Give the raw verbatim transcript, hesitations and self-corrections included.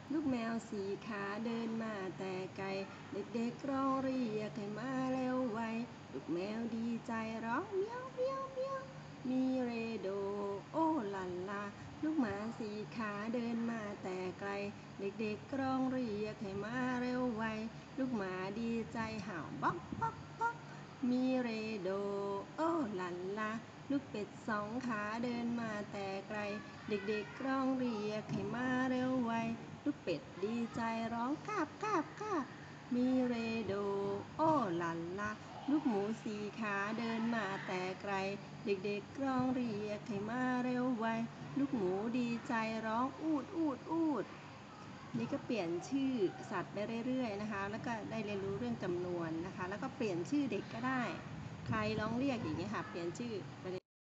ลูกแมวสีขาเดินมาแต่ไกลเด็กๆร้องเรียกให้มาเร็วไวลูกแมวดีใจร้องเมียวเมียวเมียวมีเรโดโอ้ลันลาลูกหมาสีขาเดินมาแต่ไกลเด็กๆร้องเรียกให้มาเร็วไวลูกหมาดีใจเห่าบ๊อกบ๊อกบ๊อกมีเรโดโอ้ลันลาลูกเป็ดสองขาเดินมาแต่ไกลเด็กๆร้องเรียกให้มาเร็วไวลูกเป็ดดีใจร้องกาบกาบกาบมีเรโดโอ้ลันลาลูกหมูสี่ขาเดินมาแต่ไกลเด็กๆร้องเรียกให้มาเร็วไวลูกหมูดีใจร้องอูดอูดอูดนี่ก็เปลี่ยนชื่อสัตว์ไปเรื่อยๆนะคะแล้วก็ได้เรียนรู้เรื่องจำนวนนะคะแล้วก็เปลี่ยนชื่อเด็กก็ได้ใครร้องเรียกอย่างนี้ค่ะเปลี่ยนชื่อไป